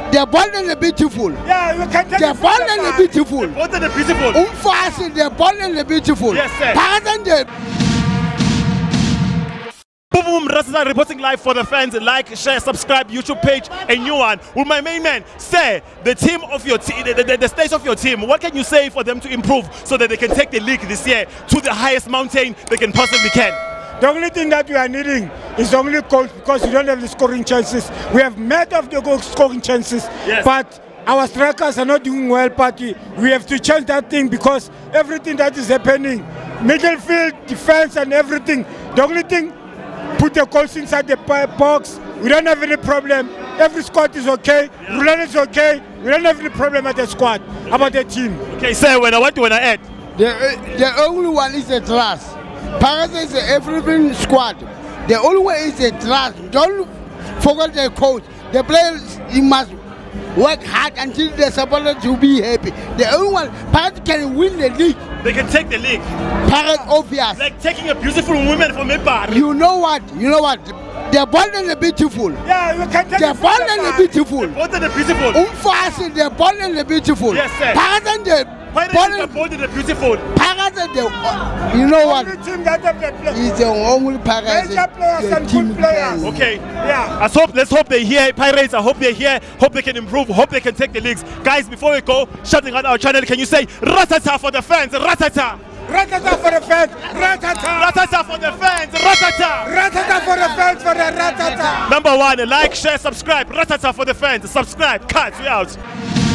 The ball is beautiful. Yeah, you can take The ball is beautiful. The ball is beautiful. Umfasi, the ball is beautiful. Yes, sir. Pardon Boom Boom Rasata reporting live for the fans. Like, share, subscribe, YouTube page, a new one. With my main man, say the team of your team, the stage of your team. What can you say for them to improve so that they can take the league this year to the highest mountain they can possibly can? The only thing that we are needing is only goals because we don't have the scoring chances. We have met of the goal scoring chances, yes, but our strikers are not doing well. But we have to change that thing because everything that is happening, midfield, defense, and everything. The only thing, put the goals inside the box. We don't have any problem. Every squad is okay. Yeah. Rulan is okay. We don't have any problem at the squad about the team. Okay, sir. When I add, the only one is the trust. Pirates is everything squad. The only way is the trust. Don't forget the coach. The players, you must work hard until they're supposed to be happy. The only one, Pirates can win the league. They can take the league. Pirates obvious. Like taking a beautiful woman from Midbar. You know what? The ball is beautiful. Yeah, you can take the ball is beautiful. The ball is beautiful. Umfasi, the ball is beautiful. Yes, sir. Pirates, the ball is beautiful. Pirates, you know what? Team that have is the only Pirates. Major players and good players. Okay. Yeah. Let's hope they hear Pirates. I hope they hear. Hope they can improve. Hope they can take the leagues. Guys, before we go, shutting out our channel, can you say Ratata for the fans? Ratata. Ratata for the fans. Ratata. Ratata for the fans. Ratata. Ratata for the fans. For the ratata. Number one, like, share, subscribe. Ratata for the fans. Subscribe. Cut. We out.